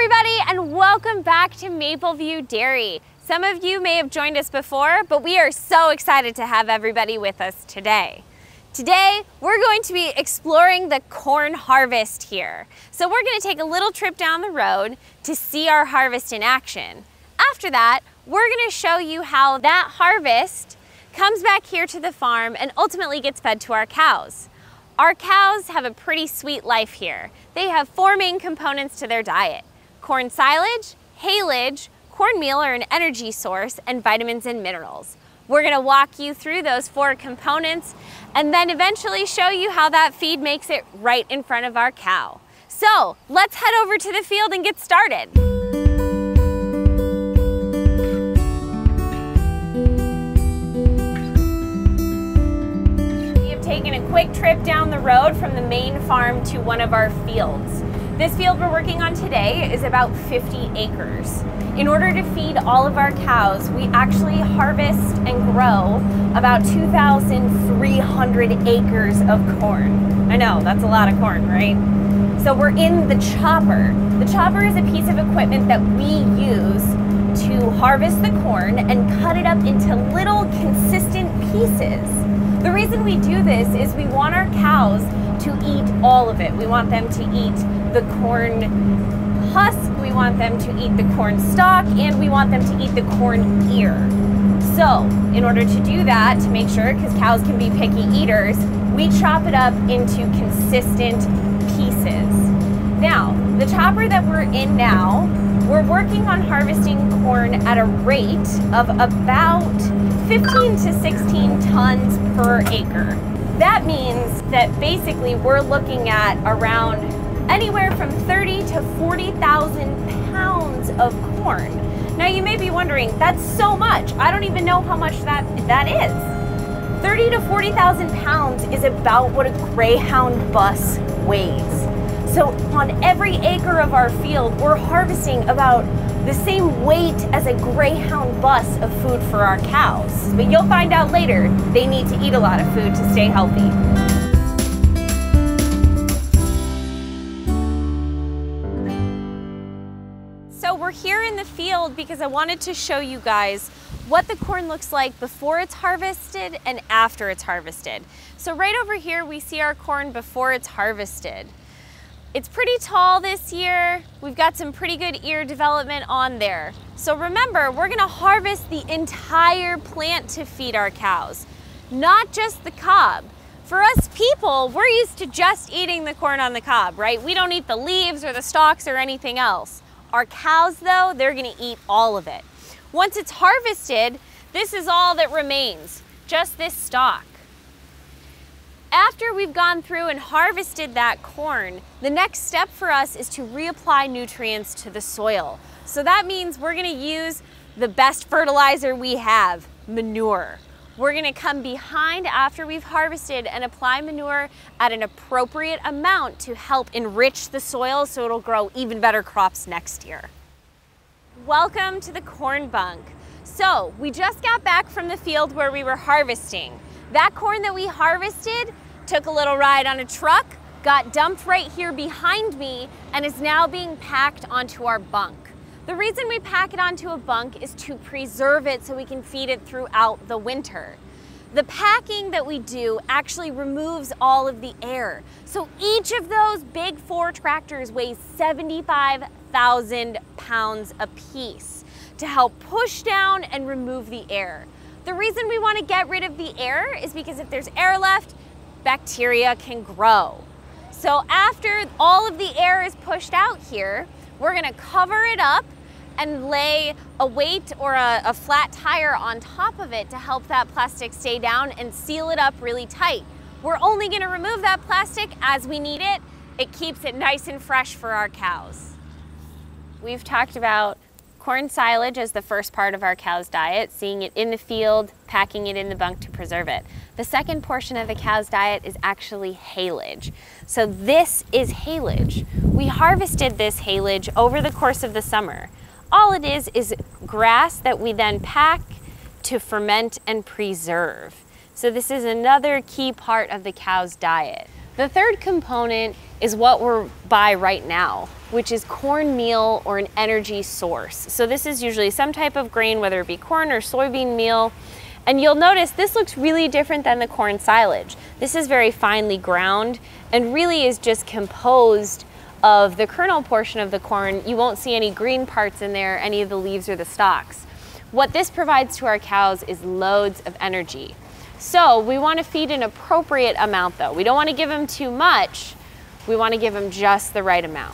everybody, and welcome back to Mapleview Dairy. Some of you may have joined us before, but we are so excited to have everybody with us today. Today, we're going to be exploring the corn harvest here. So we're going to take a little trip down the road to see our harvest in action. After that, we're going to show you how that harvest comes back here to the farm and ultimately gets fed to our cows. Our cows have a pretty sweet life here. They have four main components to their diet: corn silage, haylage, cornmeal or an energy source, and vitamins and minerals. We're gonna walk you through those four components and then eventually show you how that feed makes it right in front of our cow. So let's head over to the field and get started. We have taken a quick trip down the road from the main farm to one of our fields. This field we're working on today is about 50 acres. In order to feed all of our cows, we actually harvest and grow about 2,300 acres of corn. I know, that's a lot of corn, right? So we're in the chopper. The chopper is a piece of equipment that we use to harvest the corn and cut it up into little consistent pieces. The reason we do this is we want our cows to eat all of it. We want them to eat the corn husk, we want them to eat the corn stalk, and we want them to eat the corn ear. So in order to do that, to make sure, because cows can be picky eaters, we chop it up into consistent pieces. Now, the chopper that we're in now, we're working on harvesting corn at a rate of about 15 to 16 tons per acre. That means that basically we're looking at around anywhere from 30 to 40,000 pounds of corn. Now you may be wondering, that's so much. I don't even know how much that is. 30 to 40,000 pounds is about what a Greyhound bus weighs. So on every acre of our field, we're harvesting about the same weight as a Greyhound bus of food for our cows. But you'll find out later, they need to eat a lot of food to stay healthy. So we're here in the field because I wanted to show you guys what the corn looks like before it's harvested and after it's harvested. So right over here, we see our corn before it's harvested. It's pretty tall this year. We've got some pretty good ear development on there. So remember, we're gonna harvest the entire plant to feed our cows, not just the cob. For us people, we're used to just eating the corn on the cob, right? We don't eat the leaves or the stalks or anything else. Our cows though, they're gonna eat all of it. Once it's harvested, this is all that remains, just this stalk. After we've gone through and harvested that corn, the next step for us is to reapply nutrients to the soil. So that means we're gonna use the best fertilizer we have, manure. We're gonna come behind after we've harvested and apply manure at an appropriate amount to help enrich the soil so it'll grow even better crops next year. Welcome to the corn bunk. So we just got back from the field where we were harvesting. That corn that we harvested took a little ride on a truck, got dumped right here behind me, and is now being packed onto our bunk. The reason we pack it onto a bunk is to preserve it so we can feed it throughout the winter. The packing that we do actually removes all of the air. So each of those big 4 tractors weighs 75,000 pounds apiece to help push down and remove the air. The reason we want to get rid of the air is because if there's air left, bacteria can grow. So after all of the air is pushed out here, we're gonna cover it up and lay a weight or a flat tire on top of it to help that plastic stay down and seal it up really tight. We're only gonna remove that plastic as we need it. It keeps it nice and fresh for our cows. We've talked about corn silage as the first part of our cow's diet, seeing it in the field, packing it in the bunk to preserve it. The second portion of the cow's diet is actually haylage. So this is haylage. We harvested this haylage over the course of the summer. All it is grass that we then pack to ferment and preserve. So this is another key part of the cow's diet. The third component is what we're by right now, which is cornmeal or an energy source. So this is usually some type of grain, whether it be corn or soybean meal. And you'll notice this looks really different than the corn silage. This is very finely ground and really is just composed of the kernel portion of the corn. You won't see any green parts in there, any of the leaves or the stalks. What this provides to our cows is loads of energy. So we want to feed an appropriate amount though. We don't want to give them too much. We want to give them just the right amount.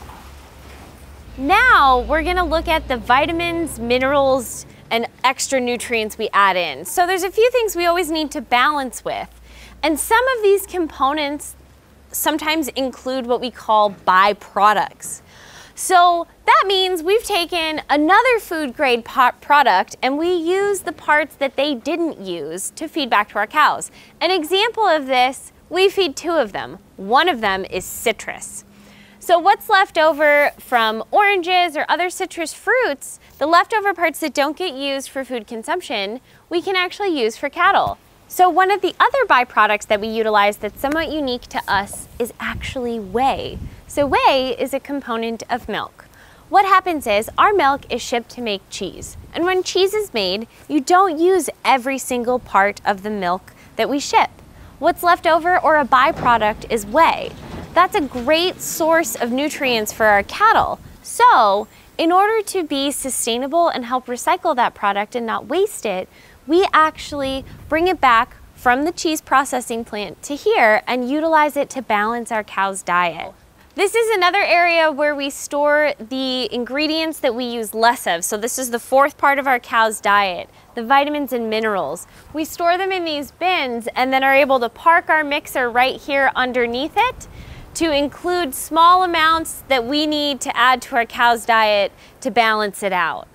Now we're going to look at the vitamins, minerals, and extra nutrients we add in. So there's a few things we always need to balance with. And some of these components sometimes include what we call byproducts. So that means we've taken another food grade product and we use the parts that they didn't use to feed back to our cows. An example of this, we feed two of them. One of them is citrus. So what's left over from oranges or other citrus fruits, the leftover parts that don't get used for food consumption, we can actually use for cattle. So one of the other byproducts that we utilize that's somewhat unique to us is actually whey. So whey is a component of milk. What happens is our milk is shipped to make cheese. And when cheese is made, you don't use every single part of the milk that we ship. What's left over or a byproduct is whey. That's a great source of nutrients for our cattle. So in order to be sustainable and help recycle that product and not waste it, we actually bring it back from the cheese processing plant to here and utilize it to balance our cow's diet. This is another area where we store the ingredients that we use less of. So this is the fourth part of our cow's diet, the vitamins and minerals. We store them in these bins and then are able to park our mixer right here underneath it to include small amounts that we need to add to our cow's diet to balance it out.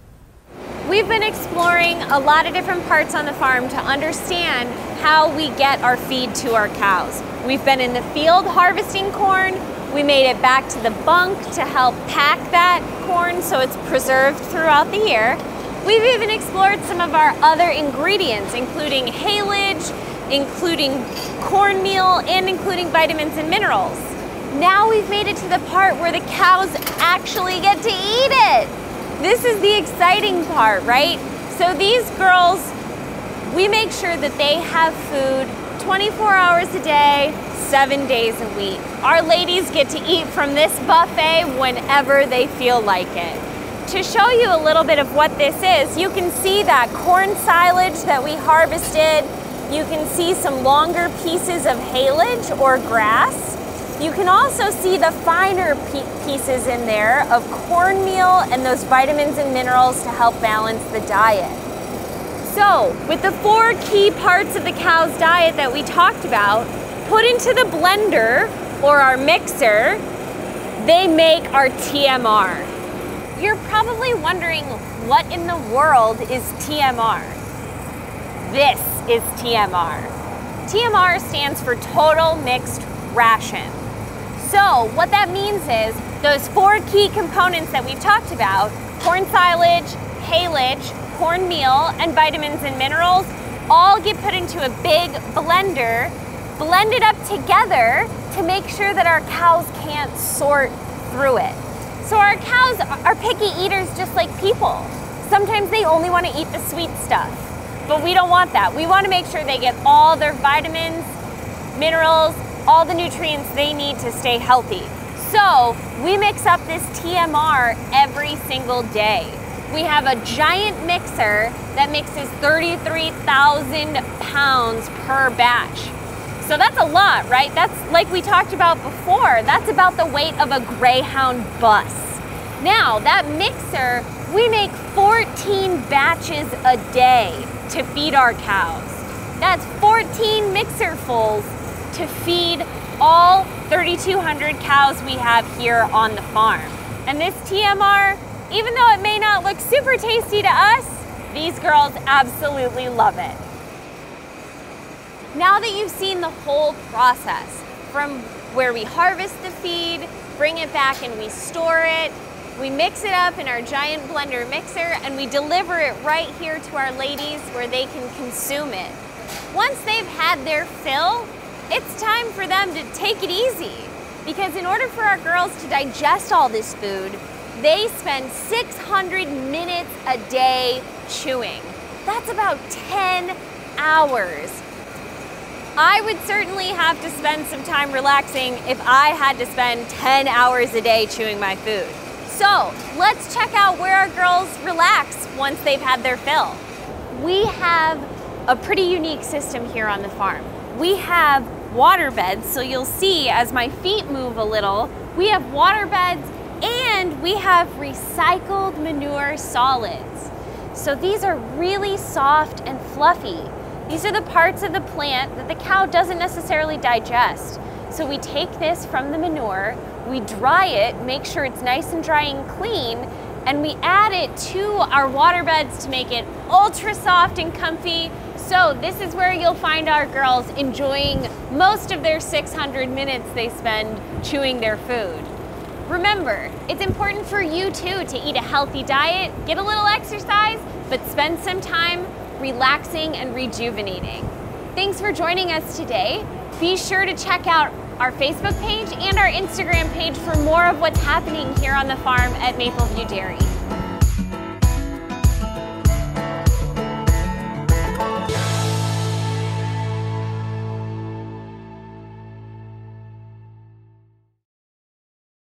We've been exploring a lot of different parts on the farm to understand how we get our feed to our cows. We've been in the field harvesting corn. We made it back to the bunk to help pack that corn so it's preserved throughout the year. We've even explored some of our other ingredients, including haylage, including cornmeal, and including vitamins and minerals. Now we've made it to the part where the cows actually get to eat it. This is the exciting part, right? So these girls, we make sure that they have food 24 hours a day, 7 days a week. Our ladies get to eat from this buffet whenever they feel like it. To show you a little bit of what this is, you can see that corn silage that we harvested. You can see some longer pieces of haylage or grass. You can also see the finer pieces in there of cornmeal and those vitamins and minerals to help balance the diet. So, with the 4 key parts of the cow's diet that we talked about, put into the blender or our mixer, they make our TMR. You're probably wondering, what in the world is TMR? This is TMR. TMR stands for Total Mixed Ration. So what that means is those 4 key components that we've talked about, corn silage, haylage, cornmeal, and vitamins and minerals, all get put into a big blender, blended up together to make sure that our cows can't sort through it. So our cows are picky eaters just like people. Sometimes they only want to eat the sweet stuff, but we don't want that. We want to make sure they get all their vitamins, minerals, all the nutrients they need to stay healthy. So we mix up this TMR every single day. We have a giant mixer that mixes 33,000 pounds per batch. So that's a lot, right? That's like we talked about before. That's about the weight of a Greyhound bus. Now that mixer, we make 14 batches a day to feed our cows. That's 14 mixerfuls to feed all 3,200 cows we have here on the farm. And this TMR, even though it may not look super tasty to us, these girls absolutely love it. Now that you've seen the whole process, from where we harvest the feed, bring it back and we store it, we mix it up in our giant blender mixer, and we deliver it right here to our ladies where they can consume it. Once they've had their fill, it's time for them to take it easy. because in order for our girls to digest all this food, they spend 600 minutes a day chewing. That's about 10 hours. I would certainly have to spend some time relaxing if I had to spend 10 hours a day chewing my food. So let's check out where our girls relax once they've had their fill. We have a pretty unique system here on the farm. We have water beds, so you'll see as my feet move a little, we have water beds and we have recycled manure solids. So these are really soft and fluffy. These are the parts of the plant that the cow doesn't necessarily digest. So we take this from the manure, we dry it, make sure it's nice and dry and clean, and we add it to our water beds to make it ultra soft and comfy. So this is where you'll find our girls enjoying most of their 600 minutes they spend chewing their food. Remember, it's important for you too to eat a healthy diet, get a little exercise, but spend some time relaxing and rejuvenating. Thanks for joining us today. Be sure to check out our Facebook page and our Instagram page for more of what's happening here on the farm at Mapleview Dairy.